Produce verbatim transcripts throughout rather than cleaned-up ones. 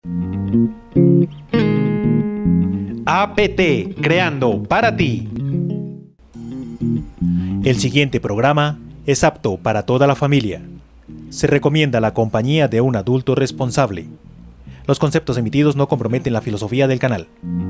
A P T, creando para ti. El siguiente programa es apto para toda la familia. Se recomienda la compañía de un adulto responsable. Los conceptos emitidos no comprometen la filosofía del canal.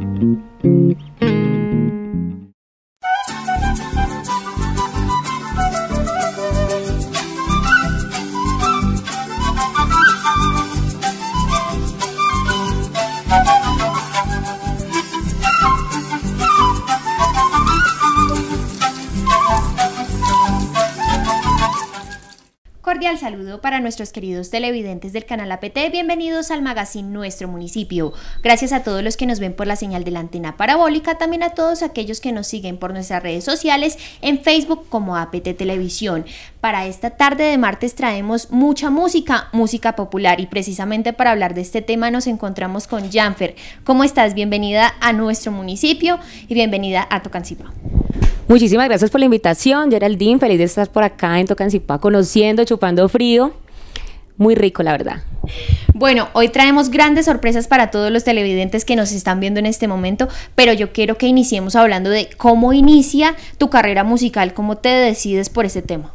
Cordial saludo para nuestros queridos televidentes del canal A P T. Bienvenidos al magazine Nuestro Municipio. Gracias a todos los que nos ven por la señal de la antena parabólica, también a todos aquellos que nos siguen por nuestras redes sociales, en Facebook como A P T Televisión. Para esta tarde de martes traemos mucha música, música popular, y precisamente para hablar de este tema nos encontramos con Janfer. ¿Cómo estás? Bienvenida a Nuestro Municipio y bienvenida a Tocancipá. Muchísimas gracias por la invitación, Geraldine. Feliz de estar por acá en Tocancipá, conociendo, chupando frío. Muy rico, la verdad. Bueno, hoy traemos grandes sorpresas para todos los televidentes que nos están viendo en este momento, pero yo quiero que iniciemos hablando de cómo inicia tu carrera musical, cómo te decides por ese tema.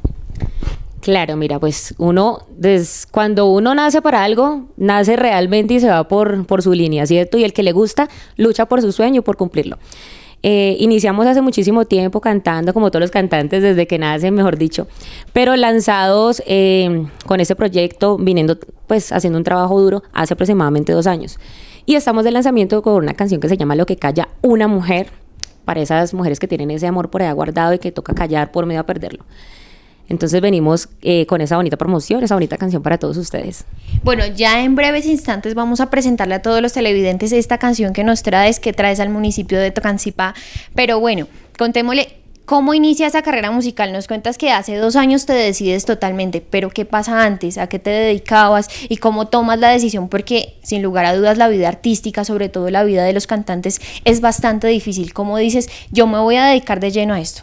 Claro, mira, pues uno, des, cuando uno nace para algo, nace realmente y se va por, por su línea, ¿cierto? Y el que le gusta, lucha por su sueño y por cumplirlo. Eh, iniciamos hace muchísimo tiempo cantando, como todos los cantantes, desde que nacen, mejor dicho, pero lanzados eh, con ese proyecto, viniendo, pues, haciendo un trabajo duro hace aproximadamente dos años. Y estamos de lanzamiento con una canción que se llama Lo que calla una mujer, para esas mujeres que tienen ese amor por allá guardado y que toca callar por miedo a perderlo. Entonces venimos eh, con esa bonita promoción, esa bonita canción para todos ustedes. Bueno, ya en breves instantes vamos a presentarle a todos los televidentes esta canción que nos traes, que traes al municipio de Tocancipá. Pero bueno, contémosle cómo inicia esa carrera musical. Nos cuentas que hace dos años te decides totalmente, pero ¿qué pasa antes? ¿A qué te dedicabas? ¿Y cómo tomas la decisión? Porque sin lugar a dudas la vida artística, sobre todo la vida de los cantantes, es bastante difícil. ¿Cómo dices, yo me voy a dedicar de lleno a esto?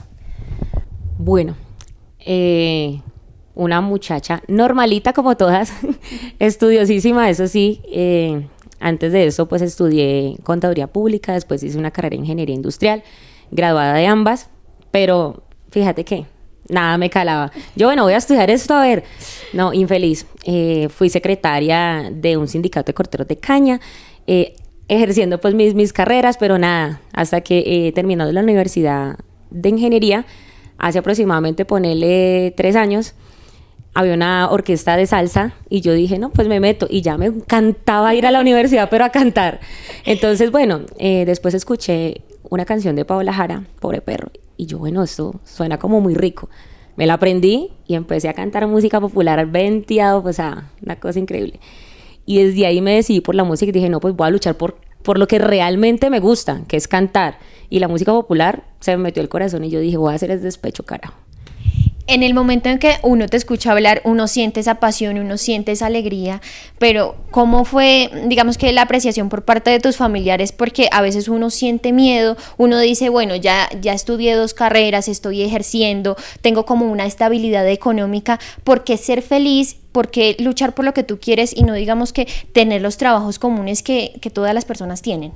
Bueno, Eh, una muchacha normalita como todas, estudiosísima, eso sí. Eh, antes de eso pues estudié contaduría pública, después hice una carrera en ingeniería industrial, graduada de ambas, pero fíjate que nada me calaba. Yo, bueno, voy a estudiar esto, a ver, no, infeliz. Eh, fui secretaria de un sindicato de corteros de caña, eh, ejerciendo pues mis, mis carreras, pero nada, hasta que eh, terminando la universidad de ingeniería, hace aproximadamente, ponele tres años, había una orquesta de salsa y yo dije, no, pues me meto. Y ya me encantaba ir a la universidad, pero a cantar. Entonces, bueno, eh, después escuché una canción de Paola Jara, Pobre Perro. Y yo, bueno, esto suena como muy rico. Me la aprendí y empecé a cantar música popular venteado, pues, ah, una cosa increíble. Y desde ahí me decidí por la música y dije, no, pues voy a luchar por, por lo que realmente me gusta, que es cantar. Y la música popular se me metió el corazón y yo dije, voy a hacer el despecho, carajo. En el momento en que uno te escucha hablar, uno siente esa pasión, uno siente esa alegría, pero ¿cómo fue, digamos que la apreciación por parte de tus familiares? Porque a veces uno siente miedo, uno dice, bueno, ya, ya estudié dos carreras, estoy ejerciendo, tengo como una estabilidad económica, ¿por qué ser feliz? ¿Por qué luchar por lo que tú quieres y no digamos que tener los trabajos comunes que, que todas las personas tienen?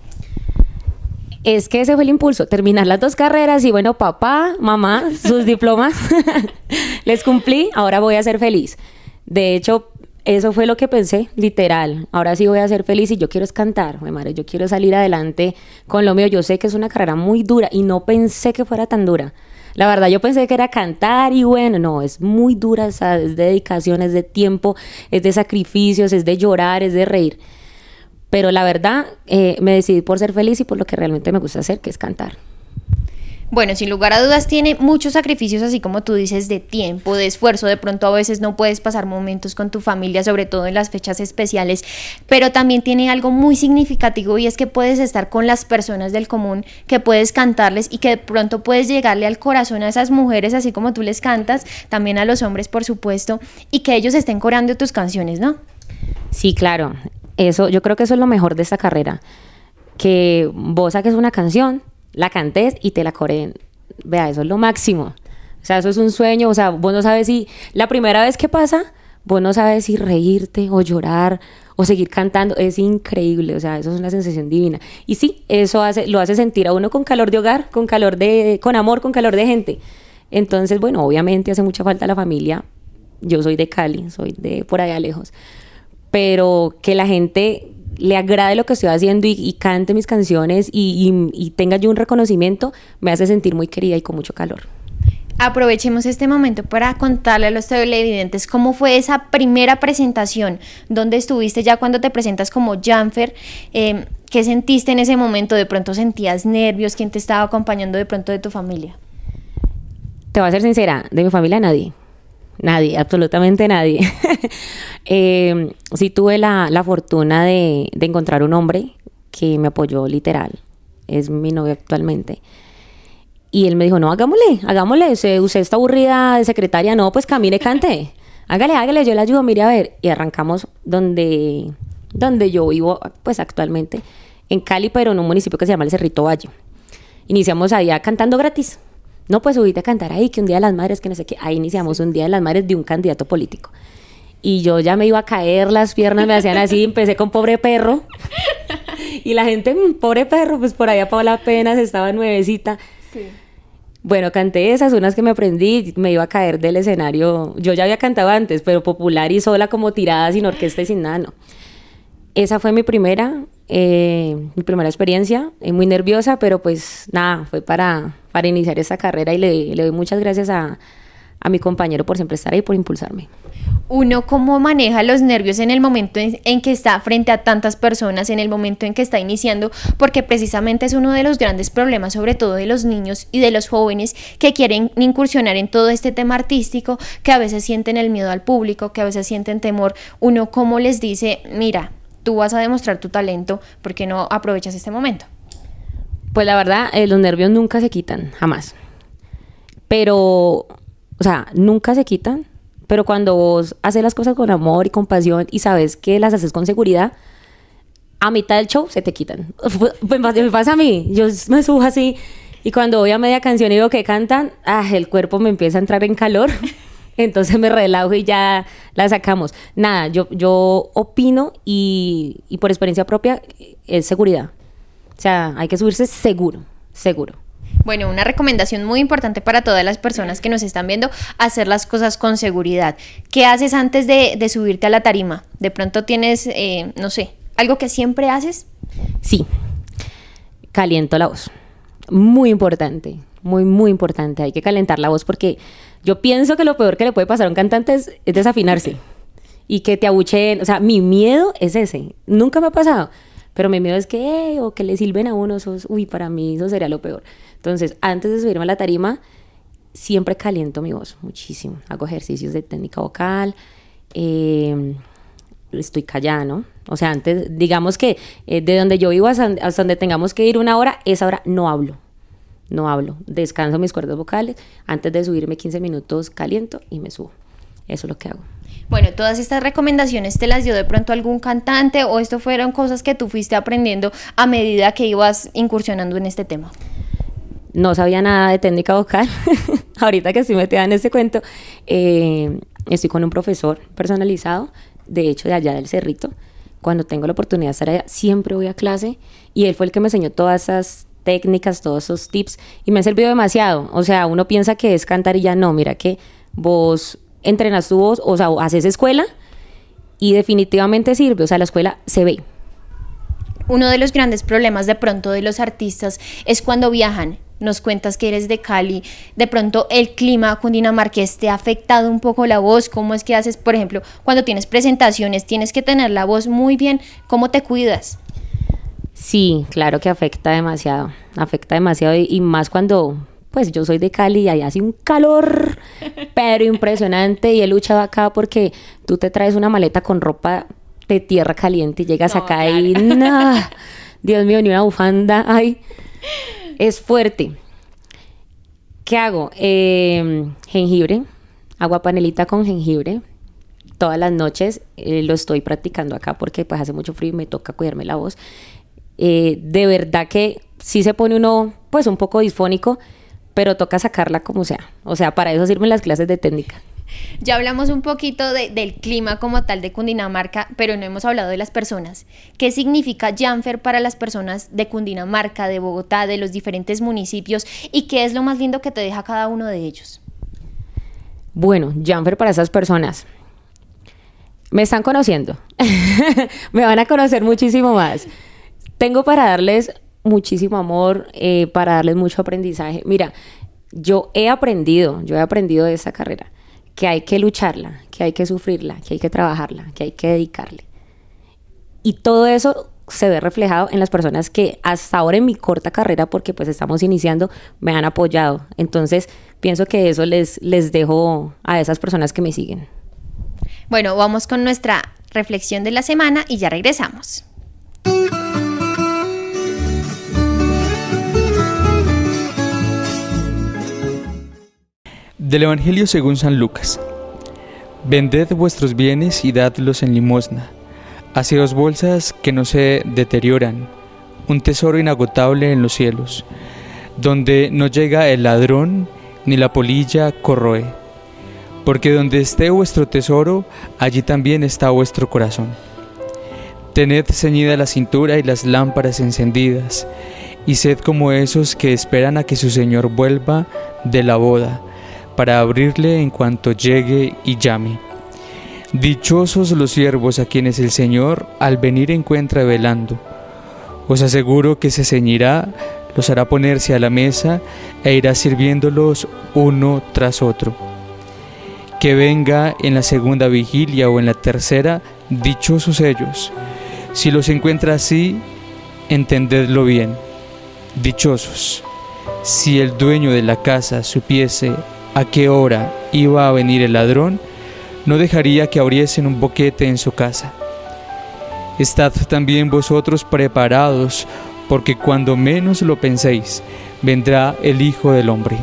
Es que ese fue el impulso, terminar las dos carreras y bueno, papá, mamá, sus diplomas, les cumplí, ahora voy a ser feliz. De hecho, eso fue lo que pensé, literal, ahora sí voy a ser feliz y yo quiero es cantar, mi madre, yo quiero salir adelante con lo mío. Yo sé que es una carrera muy dura y no pensé que fuera tan dura. La verdad, yo pensé que era cantar y bueno, no, es muy dura, o sea, es de dedicación, es de tiempo, es de sacrificios, es de llorar, es de reír. Pero la verdad, eh, me decidí por ser feliz y por lo que realmente me gusta hacer, que es cantar. Bueno, sin lugar a dudas tiene muchos sacrificios, así como tú dices, de tiempo, de esfuerzo. De pronto a veces no puedes pasar momentos con tu familia, sobre todo en las fechas especiales, pero también tiene algo muy significativo y es que puedes estar con las personas del común, que puedes cantarles y que de pronto puedes llegarle al corazón a esas mujeres, así como tú les cantas, también a los hombres, por supuesto, y que ellos estén coreando tus canciones, ¿no? Sí, claro. Eso, yo creo que eso es lo mejor de esta carrera, que vos saques una canción, la cantes y te la coreen. Vea, eso es lo máximo. O sea, eso es un sueño. O sea, vos no sabes si la primera vez que pasa, vos no sabes si reírte o llorar o seguir cantando, es increíble, o sea, eso es una sensación divina. Y sí, eso hace, lo hace sentir a uno con calor de hogar, con calor de, con amor, con calor de gente. Entonces, bueno, obviamente hace mucha falta la familia. Yo soy de Cali, soy de por allá lejos. Pero que la gente le agrade lo que estoy haciendo y, y cante mis canciones y, y, y tenga yo un reconocimiento, me hace sentir muy querida y con mucho calor. Aprovechemos este momento para contarle a los televidentes cómo fue esa primera presentación, donde estuviste ya cuando te presentas como Janfer, eh, ¿qué sentiste en ese momento? ¿De pronto sentías nervios? ¿Quién te estaba acompañando de pronto de tu familia? Te voy a ser sincera, de mi familia nadie, nadie, absolutamente nadie. eh, sí tuve la, la fortuna de, de encontrar un hombre que me apoyó literal, es mi novio actualmente. Y él me dijo, no, hagámosle, hagámosle, usted, usted está aburrida de secretaria, no, pues camine, cante, hágale, hágale, yo le ayudo, mire a ver. Y arrancamos donde, donde yo vivo, pues actualmente, en Cali, pero en un municipio que se llama El Cerrito Valle. Iniciamos allá cantando gratis. No, pues subiste a cantar ahí, que un Día de las Madres, que no sé qué. Ahí iniciamos un Día de las Madres de un candidato político. Y yo ya me iba a caer, las piernas me hacían así, empecé con Pobre Perro. Y la gente, Pobre Perro, pues por allá Paola apenas estaba nuevecita. Sí. Bueno, canté esas, unas que me aprendí, me iba a caer del escenario. Yo ya había cantado antes, pero popular y sola, como tirada, sin orquesta y sin nada, no. Esa fue mi primera, eh, mi primera experiencia, eh, muy nerviosa, pero pues nada, fue para, para iniciar esta carrera y le, le doy muchas gracias a, a mi compañero por siempre estar ahí, por impulsarme. Uno, ¿cómo maneja los nervios en el momento en, en que está frente a tantas personas, en el momento en que está iniciando? Porque precisamente es uno de los grandes problemas, sobre todo de los niños y de los jóvenes que quieren incursionar en todo este tema artístico, que a veces sienten el miedo al público, que a veces sienten temor. Uno, ¿cómo les dice, mira, tú vas a demostrar tu talento, ¿por qué no aprovechas este momento? Pues la verdad, eh, los nervios nunca se quitan, jamás. Pero, o sea, nunca se quitan. Pero cuando vos haces las cosas con amor y con pasión y sabes que las haces con seguridad, a mitad del show se te quitan. Me pasa a mí, yo me subo así y cuando voy a media canción y veo que cantan, ah, el cuerpo me empieza a entrar en calor, entonces me relajo y ya la sacamos. Nada, yo, yo opino y, y por experiencia propia es seguridad. O sea, hay que subirse seguro, seguro. Bueno, una recomendación muy importante para todas las personas que nos están viendo, hacer las cosas con seguridad. ¿Qué haces antes de, de subirte a la tarima? ¿De pronto tienes, eh, no sé, algo que siempre haces? Sí, caliento la voz. Muy importante, muy, muy importante. Hay que calentar la voz porque yo pienso que lo peor que le puede pasar a un cantante es, es desafinarse y que te abucheen. O sea, mi miedo es ese. Nunca me ha pasado. Pero mi miedo es que, eh, o que le silben a uno, esos, uy, para mí eso sería lo peor. Entonces, antes de subirme a la tarima, siempre caliento mi voz muchísimo. Hago ejercicios de técnica vocal, eh, estoy callada, ¿no? O sea, antes, digamos que eh, de donde yo vivo hasta, hasta donde tengamos que ir una hora, esa hora no hablo, no hablo. Descanso mis cuerdas vocales, antes de subirme quince minutos caliento y me subo. Eso es lo que hago. Bueno, todas estas recomendaciones te las dio de pronto algún cantante o esto fueron cosas que tú fuiste aprendiendo a medida que ibas incursionando en este tema. No sabía nada de técnica vocal. Ahorita que estoy metida en este cuento, eh, estoy con un profesor personalizado, de hecho de allá del Cerrito. Cuando tengo la oportunidad de estar allá, siempre voy a clase y él fue el que me enseñó todas esas técnicas, todos esos tips y me ha servido demasiado. O sea, uno piensa que es cantar y ya no, mira que vos entrenas tu voz, o sea, haces escuela y definitivamente sirve, o sea, la escuela se ve. Uno de los grandes problemas de pronto de los artistas es cuando viajan. Nos cuentas que eres de Cali, de pronto el clima cundinamarqués te ha afectado un poco la voz. ¿Cómo es que haces, por ejemplo, cuando tienes presentaciones, tienes que tener la voz muy bien? ¿Cómo te cuidas? Sí, claro que afecta demasiado, afecta demasiado y, y más cuando... Pues yo soy de Cali y allá hace un calor, pero impresionante. Y he luchado acá porque tú te traes una maleta con ropa de tierra caliente y llegas no, acá claro. y no, Dios mío, ni una bufanda. Ay, es fuerte. ¿Qué hago? Eh, jengibre, agua panelita con jengibre. Todas las noches eh, lo estoy practicando acá porque pues hace mucho frío y me toca cuidarme la voz. Eh, de verdad que sí se pone uno pues un poco disfónico, pero toca sacarla como sea. O sea, para eso sirven las clases de técnica. Ya hablamos un poquito de, del clima como tal de Cundinamarca, pero no hemos hablado de las personas. ¿Qué significa Janfer para las personas de Cundinamarca, de Bogotá, de los diferentes municipios? ¿Y qué es lo más lindo que te deja cada uno de ellos? Bueno, Janfer para esas personas. Me están conociendo. Me van a conocer muchísimo más. Tengo para darles muchísimo amor, eh, para darles mucho aprendizaje. Mira, yo he aprendido, yo he aprendido de esta carrera que hay que lucharla, que hay que sufrirla, que hay que trabajarla, que hay que dedicarle. Y todo eso se ve reflejado en las personas que hasta ahora en mi corta carrera, porque pues estamos iniciando, me han apoyado. Entonces, pienso que eso les, les dejo a esas personas que me siguen. Bueno, vamos con nuestra reflexión de la semana y ya regresamos. Del Evangelio según San Lucas. Vended vuestros bienes y dadlos en limosna. Haceos bolsas que no se deterioran, un tesoro inagotable en los cielos, donde no llega el ladrón ni la polilla corroe. Porque donde esté vuestro tesoro, allí también está vuestro corazón. Tened ceñida la cintura y las lámparas encendidas, y sed como esos que esperan a que su Señor vuelva de la boda, para abrirle en cuanto llegue y llame. Dichosos los siervos a quienes el Señor al venir encuentra velando. Os aseguro que se ceñirá, los hará ponerse a la mesa e irá sirviéndolos uno tras otro. Que venga en la segunda vigilia o en la tercera, dichosos ellos. Si los encuentra así, entendedlo bien. Dichosos. Si el dueño de la casa supiese a qué hora iba a venir el ladrón, no dejaría que abriesen un boquete en su casa. Estad también vosotros preparados, porque cuando menos lo penséis, vendrá el Hijo del Hombre.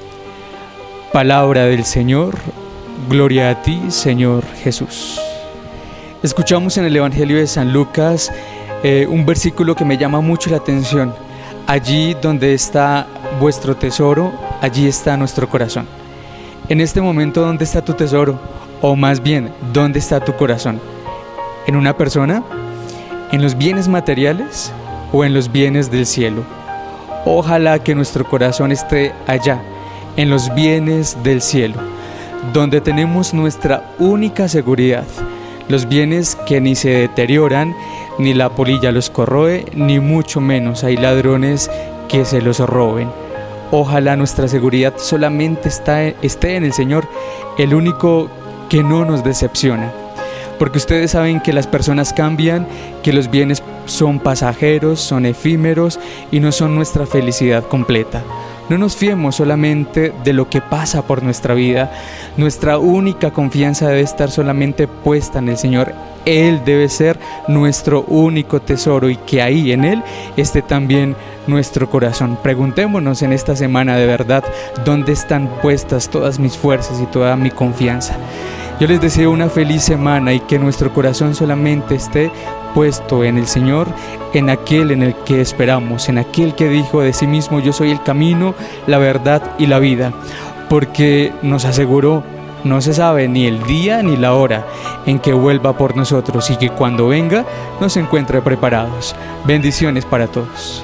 Palabra del Señor. Gloria a ti, Señor Jesús. Escuchamos en el Evangelio de San Lucas eh, un versículo que me llama mucho la atención. Allí donde está vuestro tesoro, allí está nuestro corazón. En este momento, ¿dónde está tu tesoro? O más bien, ¿dónde está tu corazón? ¿En una persona? ¿En los bienes materiales? ¿O en los bienes del cielo? Ojalá que nuestro corazón esté allá, en los bienes del cielo, donde tenemos nuestra única seguridad, los bienes que ni se deterioran, ni la polilla los corroe, ni mucho menos hay ladrones que se los roben. Ojalá nuestra seguridad solamente está, esté en el Señor, el único que no nos decepciona. Porque ustedes saben que las personas cambian, que los bienes son pasajeros, son efímeros y no son nuestra felicidad completa. No nos fiemos solamente de lo que pasa por nuestra vida. Nuestra única confianza debe estar solamente puesta en el Señor. Él debe ser nuestro único tesoro y que ahí en Él esté también nuestro corazón. Preguntémonos en esta semana de verdad dónde están puestas todas mis fuerzas y toda mi confianza. Yo les deseo una feliz semana y que nuestro corazón solamente esté puesto en el Señor, en aquel en el que esperamos, en aquel que dijo de sí mismo: yo soy el camino, la verdad y la vida, porque nos aseguró, no se sabe ni el día ni la hora en que vuelva por nosotros y que cuando venga nos encuentre preparados. Bendiciones para todos.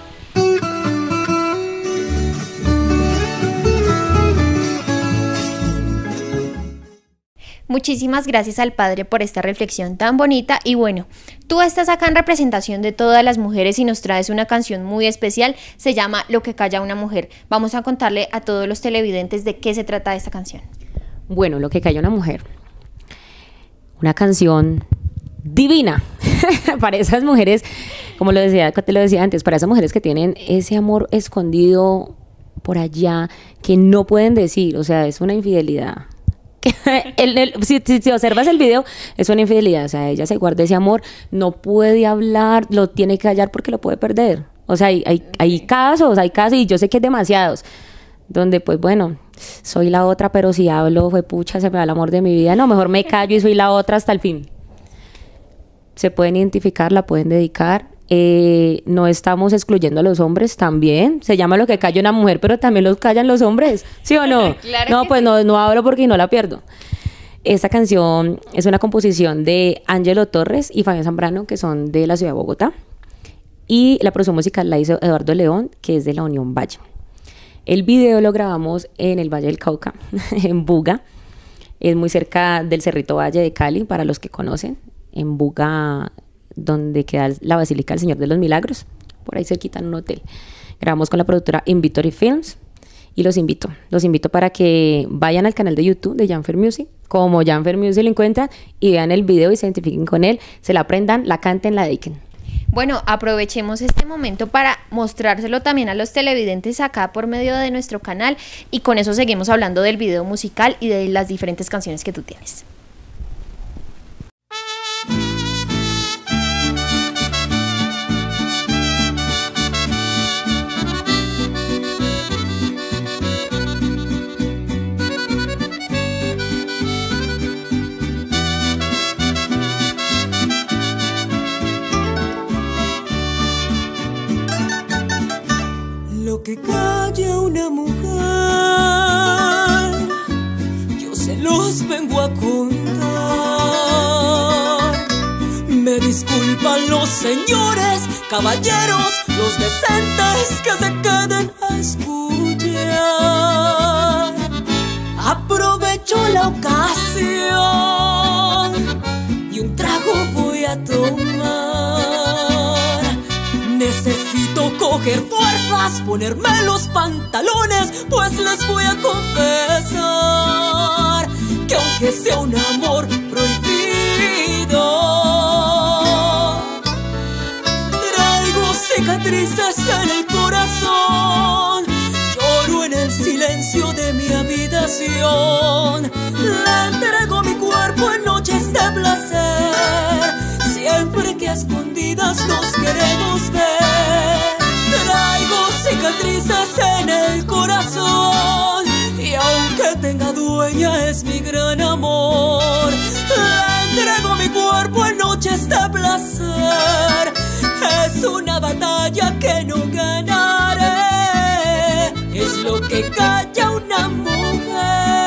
Muchísimas gracias al Padre por esta reflexión tan bonita. Y bueno, tú estás acá en representación de todas las mujeres y nos traes una canción muy especial. Se llama Lo que calla una mujer. Vamos a contarle a todos los televidentes de qué se trata esta canción. Bueno, Lo que calla una mujer. Una canción divina para esas mujeres, como lo decía, te lo decía antes, para esas mujeres que tienen ese amor escondido por allá que no pueden decir. O sea, es una infidelidad. el, el, si, si, si observas el video, es una infidelidad. O sea, ella se guarda ese amor, no puede hablar, lo tiene que callar porque lo puede perder. O sea, hay, hay, hay casos, hay casos, y yo sé que es demasiados, donde pues bueno, soy la otra, pero si hablo, fue pucha, se me va el amor de mi vida. No, mejor me callo y soy la otra hasta el fin. Se pueden identificar, la pueden dedicar. Eh, no estamos excluyendo a los hombres también. Se llama Lo que calla una mujer, pero también los callan los hombres. ¿Sí o no? Claro no, que pues sí. no, no hablo porque no la pierdo. Esta canción es una composición de Ángelo Torres y Fabián Zambrano, que son de la ciudad de Bogotá. Y la producción musical la hizo Eduardo León, que es de la Unión Valle. El video lo grabamos en el Valle del Cauca, en Buga. Es muy cerca del Cerrito Valle de Cali, para los que conocen. En Buga, donde queda la Basílica del Señor de los Milagros. Por ahí cerquita en un hotel. Grabamos con la productora In Victory Films. Y los invito, los invito para que vayan al canal de YouTube de Janfer Music, como Janfer Music lo encuentran, y vean el video y se identifiquen con él, se la aprendan, la canten, la dediquen. Bueno, aprovechemos este momento para mostrárselo también a los televidentes acá por medio de nuestro canal, y con eso seguimos hablando del video musical y de las diferentes canciones que tú tienes. Lo que calla una mujer, yo se los vengo a contar. Me disculpan los señores, caballeros, los decentes que se queden a escuchar. Aprovecho la ocasión y un trago voy a tomar. Necesito coger fuerzas, ponerme los pantalones, pues les voy a confesar que aunque sea un amor prohibido, traigo cicatrices en el corazón. Lloro en el silencio de mi habitación, le entrego mi cuerpo en noches de placer, siempre que a escondidas nos queremos ver. Traigo cicatrices en el corazón y aunque tenga dueña es mi gran amor. Le entrego mi cuerpo en noches de placer, es una batalla que no ganaré, es lo que calla una mujer.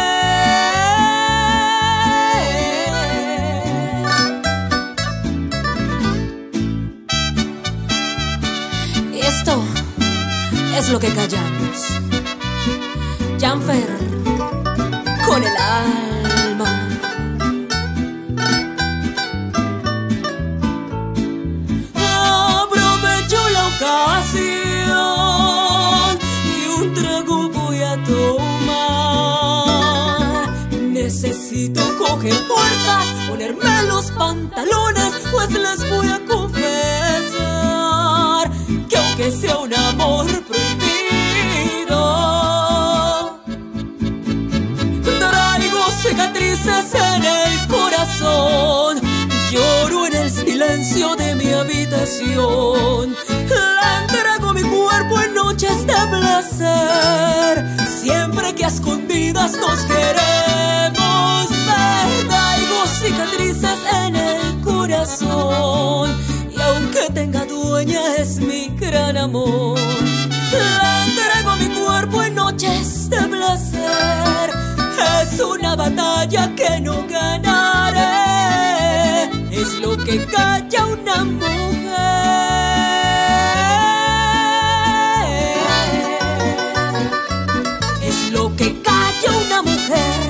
Esto es lo que callamos. Janfer con el alma. Aprovecho la ocasión y un trago voy a tomar. Necesito coger fuerzas, ponerme los pantalones, pues les voy a confesar que aunque sea un amor prohibido, traigo cicatrices en el corazón. Lloro en el silencio de mi habitación, le entrego mi cuerpo en noches de placer, siempre que a escondidas nos queremos ver. Traigo cicatrices en el corazón y aunque tenga dueña es mi gran amor. Le entrego mi cuerpo en noches de placer, es una batalla que no ganaré, es lo que calla una mujer, es lo que calla una mujer.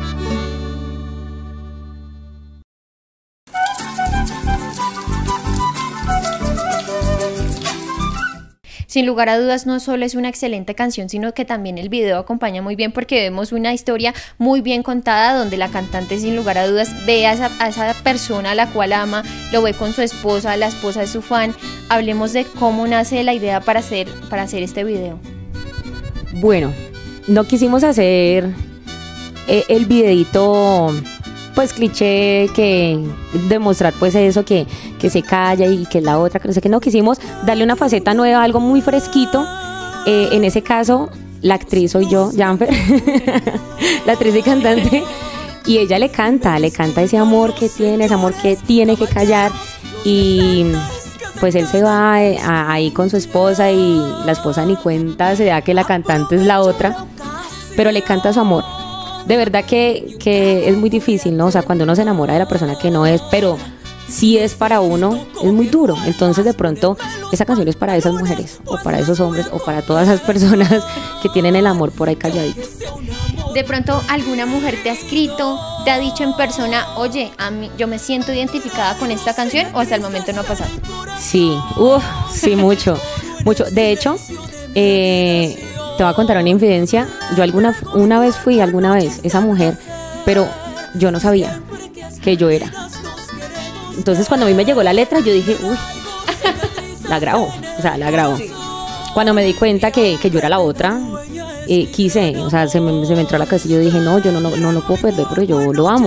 Sin lugar a dudas, no solo es una excelente canción, sino que también el video acompaña muy bien, porque vemos una historia muy bien contada, donde la cantante sin lugar a dudas ve a esa, a esa persona a la cual ama, lo ve con su esposa, la esposa es su fan. Hablemos de cómo nace la idea para hacer, para hacer este video. Bueno, no quisimos hacer eh, el videito pues cliché, que demostrar pues eso, que, que se calla y que es la otra, que no sé qué. No, quisimos darle una faceta nueva, algo muy fresquito. Eh, en ese caso, la actriz soy yo, Janfer, la actriz y cantante, y ella le canta, le canta ese amor que tiene, ese amor que tiene que callar, y, pues él se va eh, a- ahí con su esposa y la esposa ni cuenta se da que la cantante es la otra, pero le canta su amor. De verdad que, que es muy difícil, ¿no? O sea, cuando uno se enamora de la persona que no es, pero si es para uno, es muy duro. Entonces, de pronto, esa canción es para esas mujeres, o para esos hombres, o para todas esas personas que tienen el amor por ahí calladito. De pronto alguna mujer te ha escrito, te ha dicho en persona, oye, a mí, yo me siento identificada con esta canción, o hasta el momento no ha pasado. Sí, uff, sí, mucho, mucho. De hecho, eh, te voy a contar una infidencia. Yo alguna una vez fui, alguna vez, esa mujer, pero yo no sabía que yo era. Entonces, cuando a mí me llegó la letra, yo dije, uy, la grabo, o sea, la grabo. Cuando me di cuenta que, que yo era la otra, eh, quise, o sea, se me, se me entró a la cabeza y yo dije, no, yo no, no, no lo puedo perder porque yo lo amo.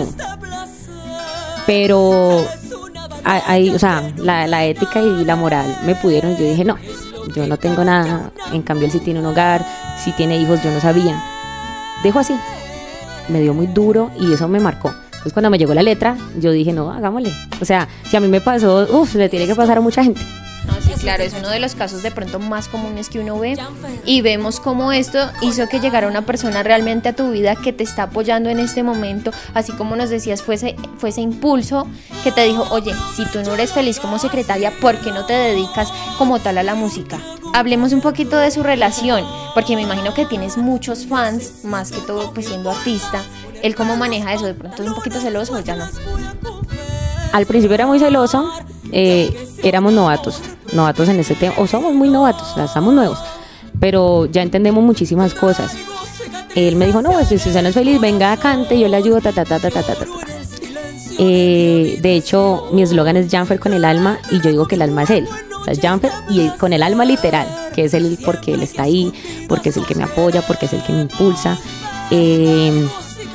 Pero, hay, o sea, la, la ética y la moral me pudieron, yo dije, no, yo no tengo nada. En cambio, él sí tiene un hogar, sí tiene hijos, yo no sabía. Dejo así. Me dio muy duro y eso me marcó. Entonces, cuando me llegó la letra, yo dije, no, hagámosle. O sea, si a mí me pasó, uff, le tiene que pasar a mucha gente. No, sí, claro, es uno de los casos de pronto más comunes que uno ve y vemos cómo esto hizo que llegara una persona realmente a tu vida que te está apoyando en este momento, así como nos decías, fue ese, fue ese impulso que te dijo, oye, si tú no eres feliz como secretaria, ¿por qué no te dedicas como tal a la música? Hablemos un poquito de su relación, porque me imagino que tienes muchos fans, más que todo pues siendo artista. ¿Él cómo maneja eso? ¿De pronto es un poquito celoso o ya no? Al principio era muy celoso, eh, éramos novatos, novatos en ese tema, o somos muy novatos, o sea, estamos nuevos, pero ya entendemos muchísimas cosas. Él me dijo, no, pues, si usted no es feliz, venga, cante, yo le ayudo, ta, ta, ta, ta, ta, ta, ta. Eh, de hecho, mi eslogan es Janfer con el alma, y yo digo que el alma es él, o sea, es Janfer y con el alma literal, que es él porque él está ahí, porque es el que me apoya, porque es el que me impulsa. Eh,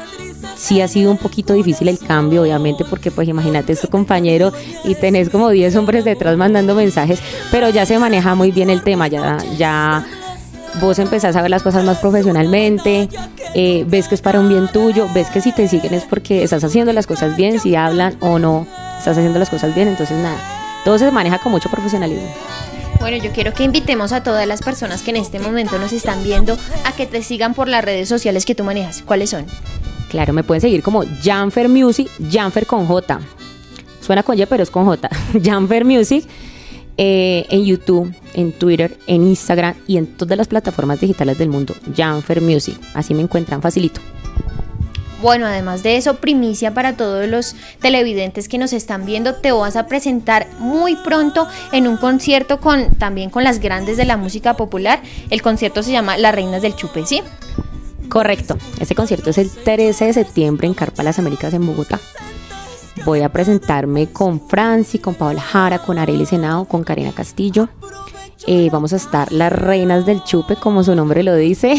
Sí ha sido un poquito difícil el cambio, obviamente, porque pues imagínate, es tu compañero y tenés como diez hombres detrás mandando mensajes, pero ya se maneja muy bien el tema, ya, ya vos empezás a ver las cosas más profesionalmente, eh, ves que es para un bien tuyo, ves que si te siguen es porque estás haciendo las cosas bien, si hablan o no, estás haciendo las cosas bien, entonces nada, todo se maneja con mucho profesionalismo. Bueno, yo quiero que invitemos a todas las personas que en este momento nos están viendo a que te sigan por las redes sociales que tú manejas. ¿Cuáles son? Claro, me pueden seguir como Janfer Music, Janfer con J. Suena con Y, pero es con J. Janfer Music, eh, en YouTube, en Twitter, en Instagram y en todas las plataformas digitales del mundo. Janfer Music, así me encuentran facilito. Bueno, además de eso, primicia para todos los televidentes que nos están viendo, te vas a presentar muy pronto en un concierto con también con las grandes de la música popular. El concierto se llama Las Reinas del Chupe, ¿sí? Correcto, este concierto es el trece de septiembre en Carpa Las Américas en Bogotá. Voy a presentarme con Franci, con Paola Jara, con Arely Senado, con Karina Castillo. Eh, vamos a estar las reinas del chupe, como su nombre lo dice,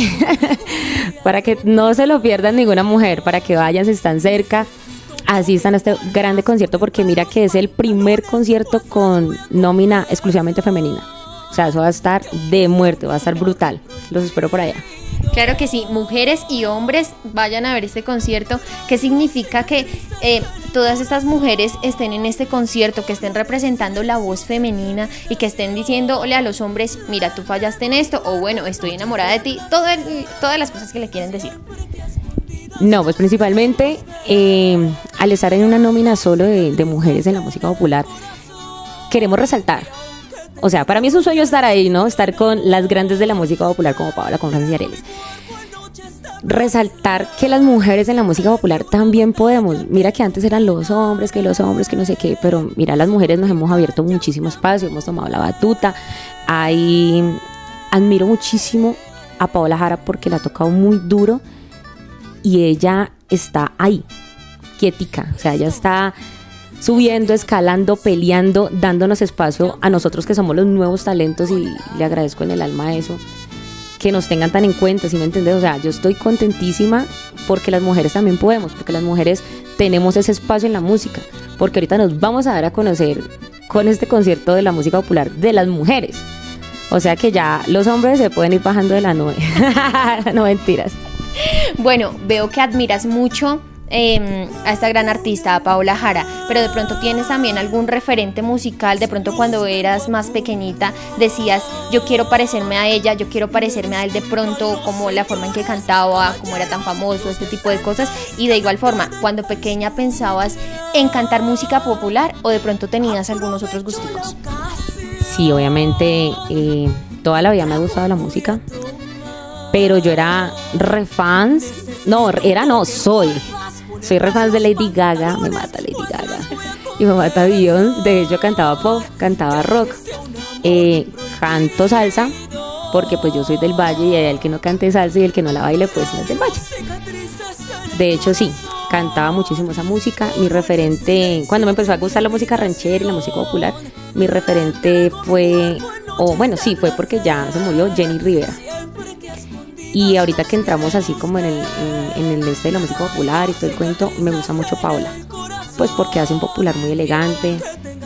para que no se lo pierdan ninguna mujer, para que vayan si están cerca, asistan a este grande concierto, porque mira que es el primer concierto con nómina exclusivamente femenina. O sea, eso va a estar de muerte, va a estar brutal. Los espero por allá. Claro que sí, mujeres y hombres vayan a ver este concierto. ¿Qué significa que eh, todas estas mujeres estén en este concierto, que estén representando la voz femenina y que estén diciéndole a los hombres, mira, tú fallaste en esto, o bueno, estoy enamorada de ti, todo el, todas las cosas que le quieren decir? No, pues principalmente eh, al estar en una nómina solo de, de mujeres en la música popular, queremos resaltar. O sea, para mí es un sueño estar ahí, ¿no? Estar con las grandes de la música popular como Paola, con Franci y Arely. Resaltar que las mujeres en la música popular también podemos. Mira que antes eran los hombres, que los hombres, que no sé qué, pero mira, las mujeres nos hemos abierto muchísimo espacio, hemos tomado la batuta. Ahí admiro muchísimo a Paola Jara porque la ha tocado muy duro y ella está ahí, quietica, o sea, ella está subiendo, escalando, peleando, dándonos espacio a nosotros que somos los nuevos talentos, y le agradezco en el alma eso, que nos tengan tan en cuenta, ¿sí me entiendes? O sea, yo estoy contentísima porque las mujeres también podemos, porque las mujeres tenemos ese espacio en la música, porque ahorita nos vamos a dar a conocer con este concierto de la música popular de las mujeres. O sea que ya los hombres se pueden ir bajando de la nube. No, mentiras. Bueno, veo que admiras mucho eh, a esta gran artista, a Paola Jara, pero de pronto tienes también algún referente musical, de pronto cuando eras más pequeñita decías, yo quiero parecerme a ella, yo quiero parecerme a él, de pronto como la forma en que cantaba, como era tan famoso, este tipo de cosas, y de igual forma, cuando pequeña pensabas en cantar música popular o de pronto tenías algunos otros gusticos. Sí, obviamente eh, toda la vida me ha gustado la música, pero yo era re fans, no, era no, soy, soy re fans de Lady Gaga, me mata Lady Gaga, y me mata Beyoncé. De hecho cantaba pop, cantaba rock, eh, canto salsa, porque pues yo soy del Valle y el que no cante salsa y el que no la baile pues no es del Valle. De hecho sí, cantaba muchísimo esa música. Mi referente, cuando me empezó a gustar la música ranchera y la música popular, mi referente fue, o bueno sí, fue porque ya se murió, Jenny Rivera. Y ahorita que entramos así como en el, en, en el este de la música popular y todo el cuento, me gusta mucho Paola, pues porque hace un popular muy elegante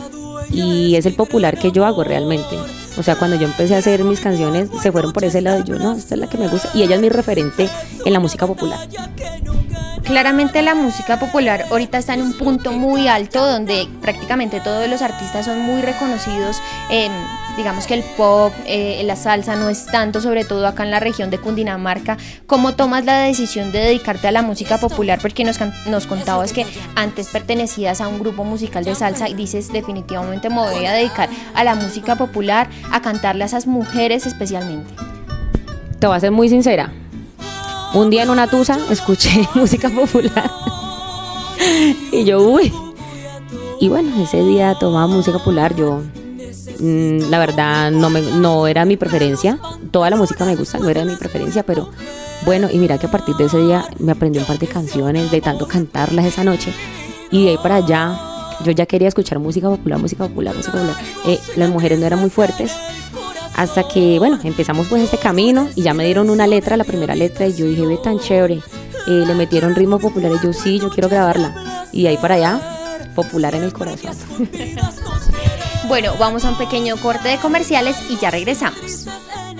y es el popular que yo hago realmente. O sea, cuando yo empecé a hacer mis canciones, se fueron por ese lado, yo no, esta es la que me gusta, y ella es mi referente en la música popular. Claramente la música popular ahorita está en un punto muy alto donde prácticamente todos los artistas son muy reconocidos. Eh, digamos que el pop, eh, la salsa no es tanto, sobre todo acá en la región de Cundinamarca. ¿Cómo tomas la decisión de dedicarte a la música popular? Porque nos, nos contabas que antes pertenecías a un grupo musical de salsa y dices definitivamente me voy a dedicar a la música popular, a cantarle a esas mujeres especialmente. Te voy a ser muy sincera. Un día en una tusa escuché música popular y yo, uy, y bueno, ese día tomaba música popular. Yo, mmm, la verdad, no, me, no era mi preferencia, toda la música me gusta, no era mi preferencia, pero bueno, y mira que a partir de ese día me aprendí un par de canciones, de tanto cantarlas esa noche, y de ahí para allá, yo ya quería escuchar música popular, música popular, música popular. Eh, las mujeres no eran muy fuertes, hasta que, bueno, empezamos pues este camino y ya me dieron una letra, la primera letra, y yo dije, ve tan chévere, eh, le metieron ritmo popular y yo, sí, yo quiero grabarla. Y de ahí para allá, popular en el corazón. Bueno, vamos a un pequeño corte de comerciales y ya regresamos.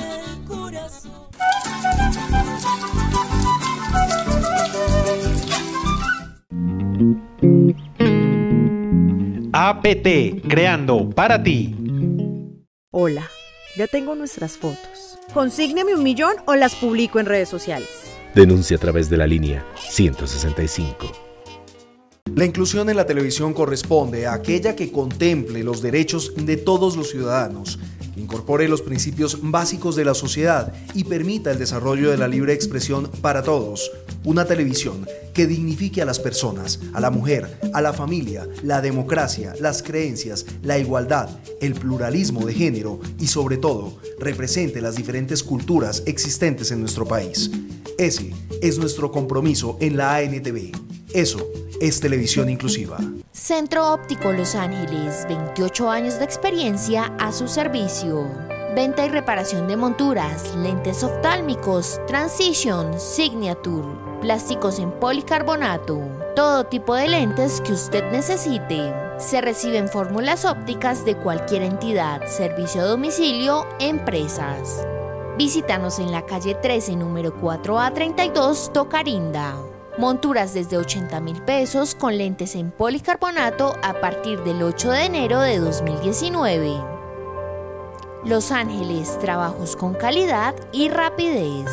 A P T, creando para ti. Hola. Ya tengo nuestras fotos. Consígneme un millón o las publico en redes sociales. Denuncia a través de la línea ciento sesenta y cinco. La inclusión en la televisión corresponde a aquella que contemple los derechos de todos los ciudadanos, que incorpore los principios básicos de la sociedad y permita el desarrollo de la libre expresión para todos. Una televisión que dignifique a las personas, a la mujer, a la familia, la democracia, las creencias, la igualdad, el pluralismo de género y sobre todo, represente las diferentes culturas existentes en nuestro país. Ese es nuestro compromiso en la A N T V. Eso es televisión inclusiva. Centro Óptico Los Ángeles, veintiocho años de experiencia a su servicio. Venta y reparación de monturas, lentes oftálmicos, Transition, Signature, plásticos en policarbonato, todo tipo de lentes que usted necesite. Se reciben fórmulas ópticas de cualquier entidad, servicio a domicilio, empresas. Visítanos en la calle trece, número cuatro A treinta y dos, Tocarinda. Monturas desde ochenta mil pesos con lentes en policarbonato a partir del ocho de enero de dos mil diecinueve. Los Ángeles, trabajos con calidad y rapidez.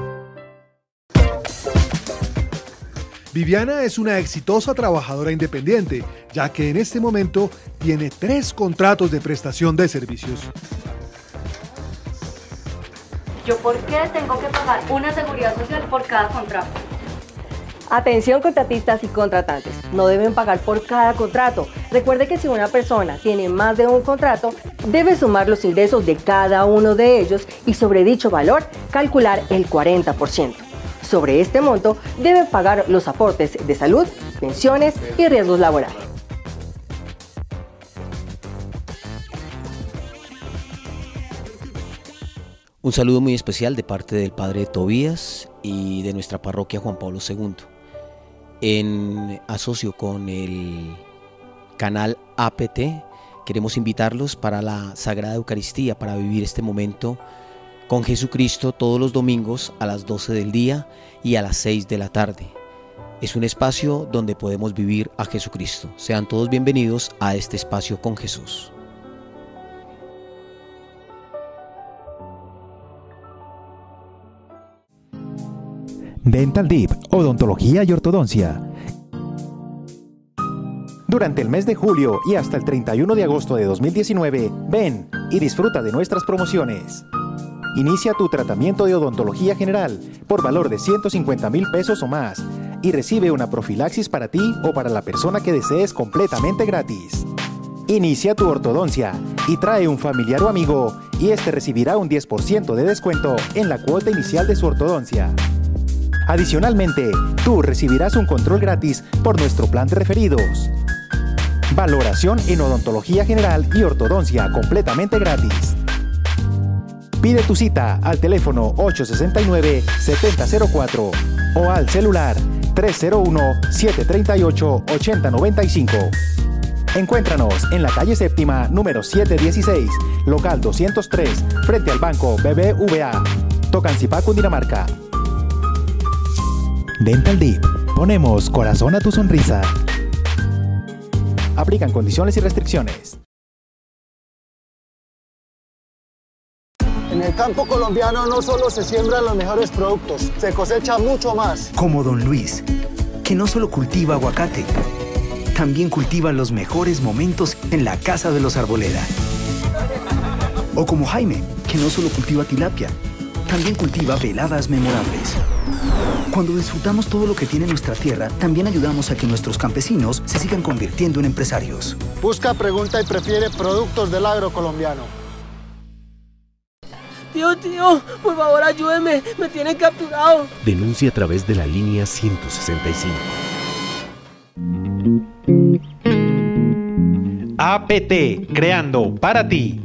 Viviana es una exitosa trabajadora independiente, ya que en este momento tiene tres contratos de prestación de servicios. ¿Yo por qué tengo que pagar una seguridad social por cada contrato? Atención contratistas y contratantes, no deben pagar por cada contrato. Recuerde que si una persona tiene más de un contrato, debe sumar los ingresos de cada uno de ellos y sobre dicho valor calcular el cuarenta por ciento. Sobre este monto debe pagar los aportes de salud, pensiones y riesgos laborales. Un saludo muy especial de parte del padre Tobías y de nuestra parroquia Juan Pablo segundo. En asocio con el canal A P T, queremos invitarlos para la Sagrada Eucaristía, para vivir este momento con Jesucristo todos los domingos a las doce del día y a las seis de la tarde. Es un espacio donde podemos vivir a Jesucristo. Sean todos bienvenidos a este espacio con Jesús. Dental Deep, odontología y ortodoncia. Durante el mes de julio y hasta el treinta y uno de agosto de dos mil diecinueve, ven y disfruta de nuestras promociones. Inicia tu tratamiento de odontología general por valor de ciento cincuenta mil pesos o más y recibe una profilaxis para ti o para la persona que desees completamente gratis. Inicia tu ortodoncia y trae un familiar o amigo y este recibirá un diez por ciento de descuento en la cuota inicial de su ortodoncia. Adicionalmente, tú recibirás un control gratis por nuestro plan de referidos. Valoración en odontología general y ortodoncia completamente gratis. Pide tu cita al teléfono ocho seis nueve, siete cero cero cuatro o al celular tres cero uno, siete tres ocho, ocho cero nueve cinco. Encuéntranos en la calle séptima, número setecientos dieciséis, local doscientos tres, frente al banco B B V A, Tocancipá, Cundinamarca. Dental Deep. Ponemos corazón a tu sonrisa. Aplican condiciones y restricciones. En el campo colombiano no solo se siembran los mejores productos, se cosecha mucho más. Como Don Luis, que no solo cultiva aguacate, también cultiva los mejores momentos en la casa de los Arboleda. O como Jaime, que no solo cultiva tilapia, también cultiva veladas memorables. Cuando disfrutamos todo lo que tiene nuestra tierra, también ayudamos a que nuestros campesinos se sigan convirtiendo en empresarios. Busca, pregunta y prefiere productos del agro colombiano. Tío, tío, por favor ayúdeme, me tienen capturado. Denuncia a través de la línea ciento sesenta y cinco. A P T, creando para ti.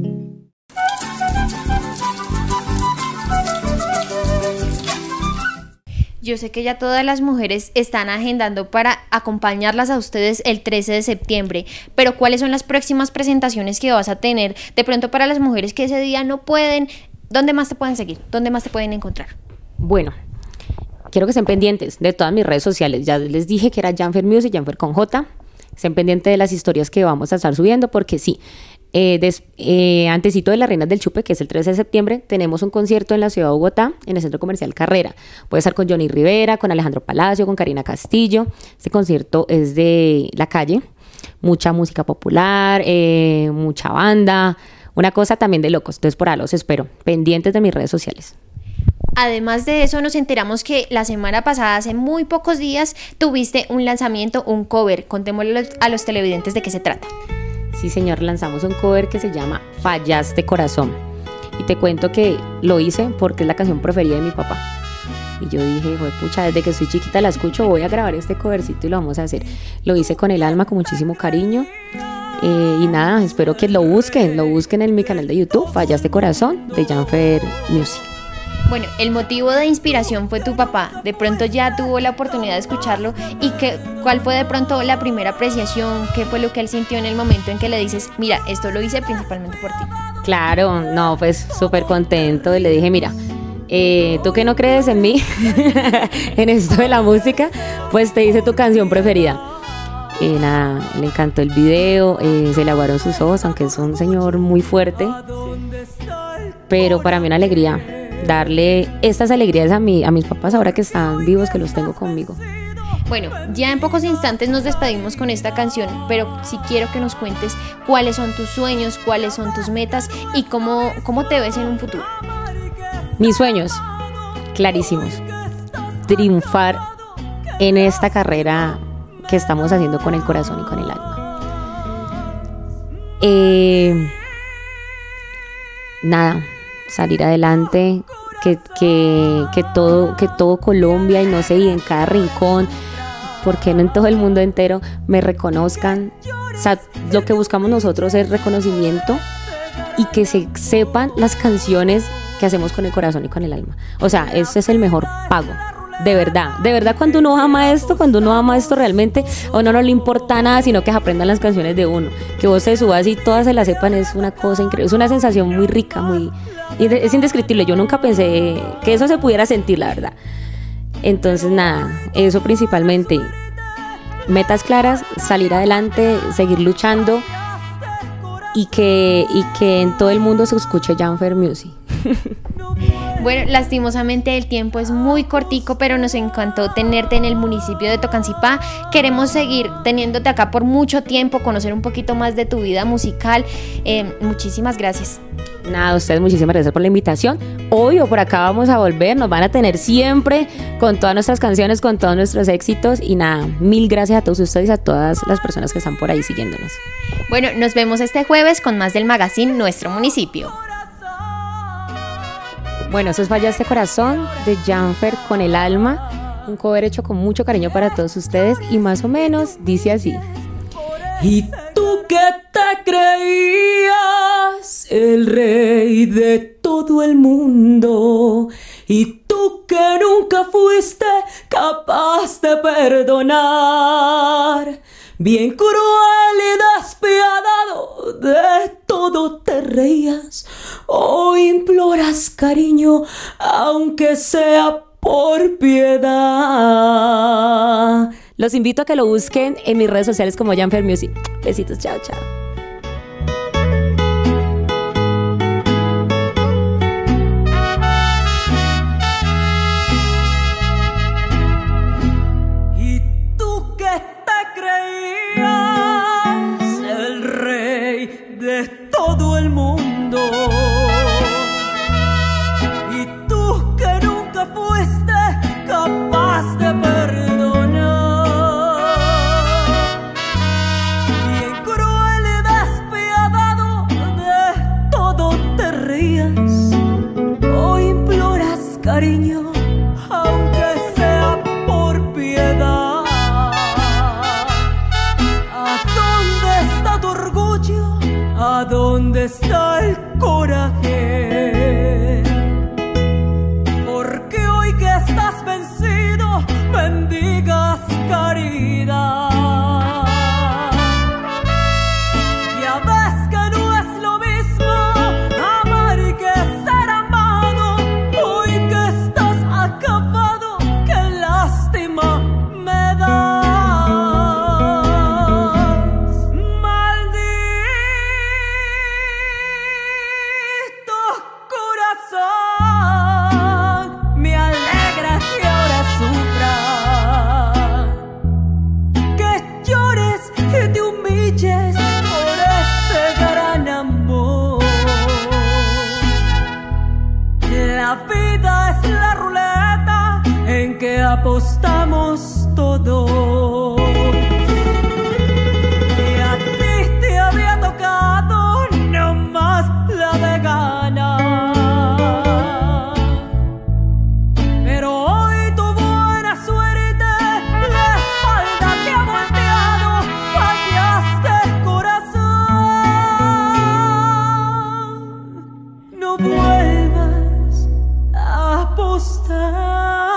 Yo sé que ya todas las mujeres están agendando para acompañarlas a ustedes el trece de septiembre, pero ¿cuáles son las próximas presentaciones que vas a tener? De pronto para las mujeres que ese día no pueden, ¿dónde más te pueden seguir? ¿Dónde más te pueden encontrar? Bueno, quiero que estén pendientes de todas mis redes sociales. Ya les dije que era Janfer Music, Janfer con J. Estén pendientes de las historias que vamos a estar subiendo porque sí, Eh, des, eh, antesito de las Reinas del Chupe, que es el trece de septiembre, tenemos un concierto en la ciudad de Bogotá, en el Centro Comercial Carrera. Puede estar con Johnny Rivera, con Alejandro Palacio, con Karina Castillo. Este concierto es de la calle, mucha música popular, eh, mucha banda, una cosa también de locos. Entonces por ahí los espero, pendientes de mis redes sociales. Además de eso, nos enteramos que la semana pasada, hace muy pocos días, tuviste un lanzamiento, un cover. Contémosle a los televidentes de qué se trata. Sí, señor, lanzamos un cover que se llama Fallaste Corazón. Y te cuento que lo hice porque es la canción preferida de mi papá. Y yo dije, pucha, desde que soy chiquita la escucho, voy a grabar este covercito y lo vamos a hacer. Lo hice con el alma, con muchísimo cariño. Eh, y nada, espero que lo busquen, lo busquen en mi canal de YouTube, Fallaste Corazón, de Janfer Music. Bueno, el motivo de inspiración fue tu papá. De pronto ya tuvo la oportunidad de escucharlo. ¿Y qué, cuál fue de pronto la primera apreciación? ¿Qué fue lo que él sintió en el momento en que le dices, mira, esto lo hice principalmente por ti? Claro, no, pues súper contento. Y le dije, mira, eh, tú que no crees en mí, en esto de la música, pues te hice tu canción preferida. Y nada, le encantó el video, eh, se le aguaron sus ojos, aunque es un señor muy fuerte. Pero para mí una alegría darle estas alegrías a, mi, a mis papás ahora que están vivos, que los tengo conmigo. Bueno, ya en pocos instantes nos despedimos con esta canción, pero sí quiero que nos cuentes cuáles son tus sueños, cuáles son tus metas y cómo, cómo te ves en un futuro. Mis sueños, clarísimos. Triunfar en esta carrera que estamos haciendo con el corazón y con el alma. Eh, nada, salir adelante, que, que, que, todo, que todo Colombia y no sé, y en cada rincón, porque no en todo el mundo entero me reconozcan. O sea, lo que buscamos nosotros es reconocimiento y que se sepan las canciones que hacemos con el corazón y con el alma. O sea, ese es el mejor pago. De verdad, de verdad cuando uno ama esto, cuando uno ama esto realmente, a uno no le importa nada, sino que se aprendan las canciones de uno. Que vos te subas y todas se las sepan es una cosa increíble, es una sensación muy rica, muy, es indescriptible. Yo nunca pensé que eso se pudiera sentir, la verdad. Entonces nada, eso principalmente, metas claras, salir adelante, seguir luchando y que, y que en todo el mundo se escuche Janfer Music. Bueno, lastimosamente el tiempo es muy cortico, pero nos encantó tenerte en el municipio de Tocancipá. Queremos seguir teniéndote acá por mucho tiempo, conocer un poquito más de tu vida musical. Eh, muchísimas gracias. Nada, a ustedes muchísimas gracias por la invitación. Obvio, por acá vamos a volver, nos van a tener siempre con todas nuestras canciones, con todos nuestros éxitos. Y nada, mil gracias a todos ustedes y a todas las personas que están por ahí siguiéndonos. Bueno, nos vemos este jueves con más del magazine Nuestro Municipio. Bueno, eso es Falla Este Corazón de Janfer con el alma, un cover hecho con mucho cariño para todos ustedes y más o menos dice así. ¿Y tú qué te creías? El rey de todo el mundo. ¿Y tú que nunca fuiste capaz de perdonar? Bien cruel y despiadado, de todo te reías. Hoy imploras cariño, aunque sea por piedad. Los invito a que lo busquen en mis redes sociales como Janfer Music. Besitos, chao, chao. Todo el mundo. Y tú que nunca fuiste capaz de perdonar. Bien cruel y despiadado, de todo te rías. Hoy imploras cariño, aunque sea por piedad. ¿A dónde está tu orgullo? ¿A dónde está el coraje? Porque hoy que estás vencido, mendigas caridad. Ya ves que no es lo mismo amar que ser amado. Hoy que estás acabado, qué lástima me da. Apostamos todo. Y a ti te había tocado no más la de ganar. Pero hoy tu buena suerte, la espalda te ha volteado. Fallaste, corazón. No vuelvas a apostar.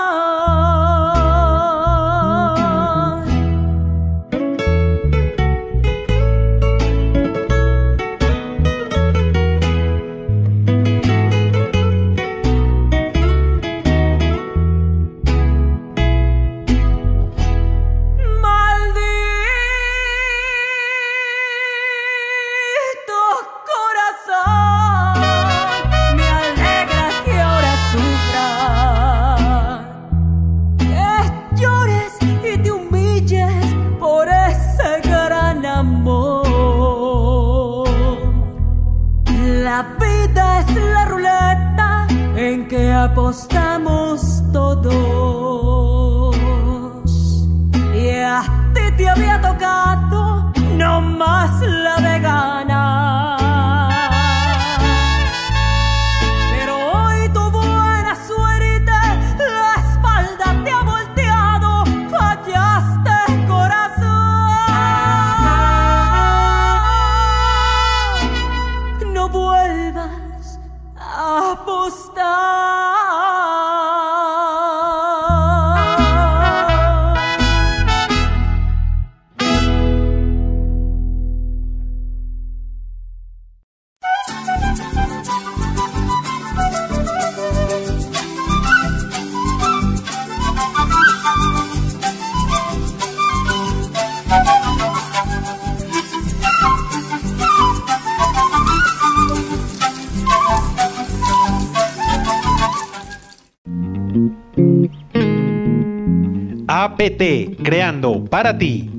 Apostamos todos. Y a ti te había tocado no más la de ganar. Pero hoy tu buena suerte, la espalda te ha volteado. Fallaste, corazón. No vuelvas a apostar. A P T, creando para ti.